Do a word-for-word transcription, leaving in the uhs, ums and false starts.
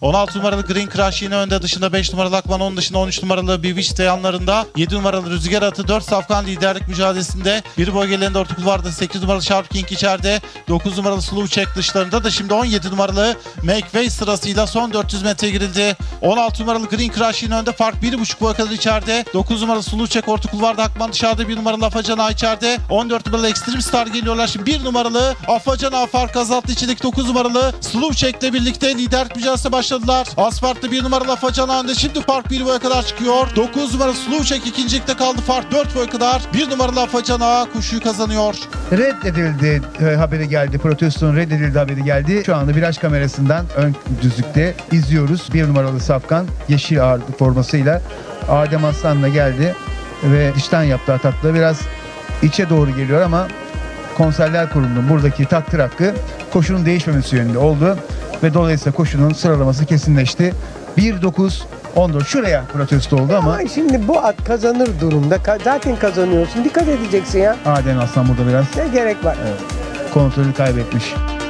on altı numaralı Green Crush yine önde, dışında beş numaralı Akman, onun dışında on üç numaralı Bewitch de yanlarında. yedi numaralı Rüzgar Atı dört safkan liderlik mücadelesinde. Bir bölgelerinde orta kulvarda sekiz numaralı Sharp King içeride. dokuz numaralı Slow Check dışlarında da şimdi on yedi numaralı Makeway sırasıyla son dört yüz metre girildi. on altı numaralı Green Crush yine önde, fark bir buçuk boy kadar içeride. dokuz numaralı Slow Check orta kulvarda, Akman dışarıda, bir numaralı Afacana içeride. on dört numaralı Extreme Star geliyorlar. Şimdi bir numaralı Afacana fark azalttı, içindeki dokuz numaralı Slow Check ile birlikte liderlik mücadelesine başladılar. Asfalt'ta bir numaralı Afacana önde. Şimdi fark bir boya kadar çıkıyor. dokuz numaralı Slow Check ikincilikte kaldı. Fark dört boy kadar. bir numaralı Afacana koşuyu kazanıyor. Reddedildi e, haberi geldi. Protestonun reddedildi haberi geldi. Şu anda viraj kamerasından ön düzlükte izliyoruz. Bir numaralı Safkan yeşil ağırlık formasıyla Adem Aslan'la geldi ve dıştan yaptığı atakla biraz içe doğru geliyor ama Konserler Kurulu'nun buradaki takdir hakkı koşunun değişmemesi yönünde oldu ve dolayısıyla koşunun sıralaması kesinleşti. bir dokuz on dört şuraya protesto oldu ama, Ama şimdi bu at kazanır durumda. Ka- zaten kazanıyorsun. Dikkat edeceksin ya. Adem Aslan burada biraz Ne gerek var? kontrolü kaybetmiş.